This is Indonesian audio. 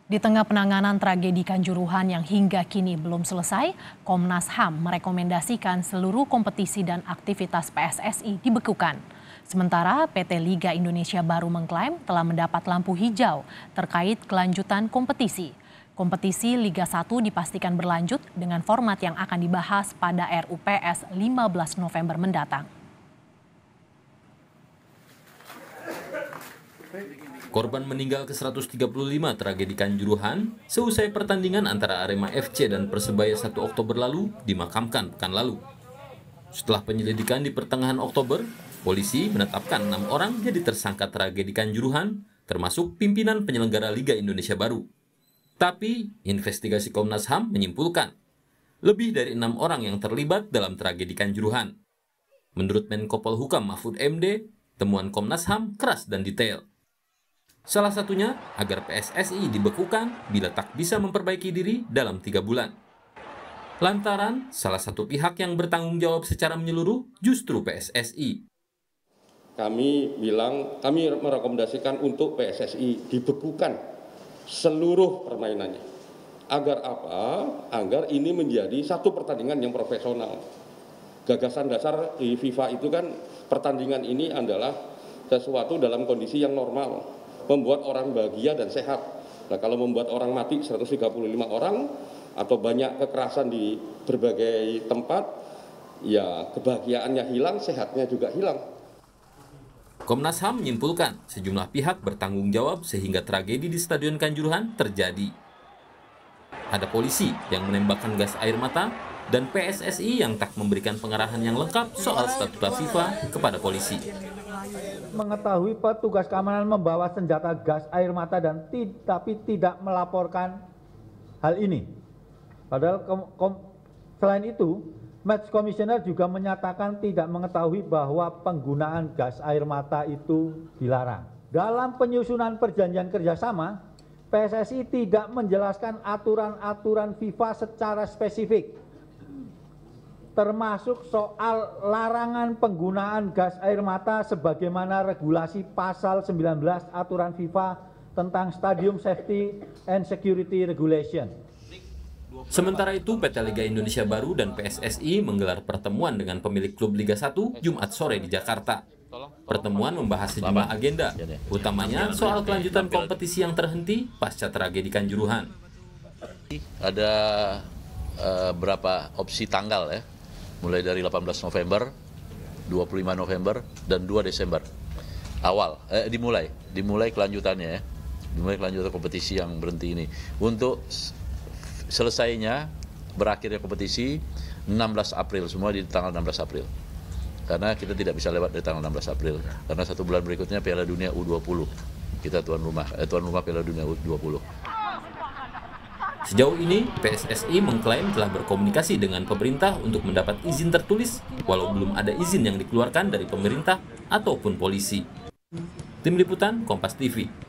Di tengah penanganan tragedi Kanjuruhan yang hingga kini belum selesai, Komnas HAM merekomendasikan seluruh kompetisi dan aktivitas PSSI dibekukan. Sementara PT Liga Indonesia Baru mengklaim telah mendapat lampu hijau terkait kelanjutan kompetisi. Kompetisi Liga 1 dipastikan berlanjut dengan format yang akan dibahas pada RUPS 15 November mendatang. Korban meninggal ke-135 tragedi Kanjuruhan seusai pertandingan antara Arema FC dan Persebaya 1 Oktober lalu dimakamkan pekan lalu. Setelah penyelidikan di pertengahan Oktober, polisi menetapkan 6 orang jadi tersangka tragedi Kanjuruhan, termasuk pimpinan penyelenggara Liga Indonesia Baru. Tapi, investigasi Komnas HAM menyimpulkan, lebih dari 6 orang yang terlibat dalam tragedi Kanjuruhan. Menurut Menko Polhukam Mahfud MD, temuan Komnas HAM keras dan detail. Salah satunya agar PSSI dibekukan bila tak bisa memperbaiki diri dalam 3 bulan. Lantaran salah satu pihak yang bertanggung jawab secara menyeluruh justru PSSI. Kami merekomendasikan untuk PSSI dibekukan seluruh permainannya. Agar apa? Agar ini menjadi satu pertandingan yang profesional. Gagasan dasar di FIFA itu kan pertandingan ini adalah sesuatu dalam kondisi yang normal. Membuat orang bahagia dan sehat. Nah, kalau membuat orang mati 135 orang atau banyak kekerasan di berbagai tempat, ya kebahagiaannya hilang, sehatnya juga hilang. Komnas HAM menyimpulkan sejumlah pihak bertanggung jawab sehingga tragedi di Stadion Kanjuruhan terjadi. Ada polisi yang menembakkan gas air mata dan PSSI yang tak memberikan pengarahan yang lengkap soal statuta FIFA kepada polisi. Mengetahui petugas keamanan membawa senjata gas air mata dan tapi tidak melaporkan hal ini. Padahal selain itu, Match Commissioner juga menyatakan tidak mengetahui bahwa penggunaan gas air mata itu dilarang. Dalam penyusunan perjanjian kerjasama, PSSI tidak menjelaskan aturan-aturan FIFA secara spesifik, termasuk soal larangan penggunaan gas air mata sebagaimana regulasi pasal 19 aturan FIFA tentang Stadium Safety and Security Regulation. Sementara itu, PT Liga Indonesia Baru dan PSSI menggelar pertemuan dengan pemilik klub Liga 1 Jumat sore di Jakarta. Pertemuan membahas sejumlah agenda, utamanya soal kelanjutan kompetisi yang terhenti pasca tragedi Kanjuruhan. Ada berapa opsi tanggal ya? Mulai dari 18 November, 25 November, dan 2 Desember. Dimulai kelanjutannya ya. Dimulai kelanjutan kompetisi yang berhenti ini. Untuk selesainya, berakhirnya kompetisi 16 April, semua di tanggal 16 April. Karena kita tidak bisa lewat dari tanggal 16 April. Karena 1 bulan berikutnya Piala Dunia U20. Kita tuan rumah Piala Dunia U20. Sejauh ini, PSSI mengklaim telah berkomunikasi dengan pemerintah untuk mendapat izin tertulis, walau belum ada izin yang dikeluarkan dari pemerintah ataupun polisi. Tim Liputan, Kompas TV.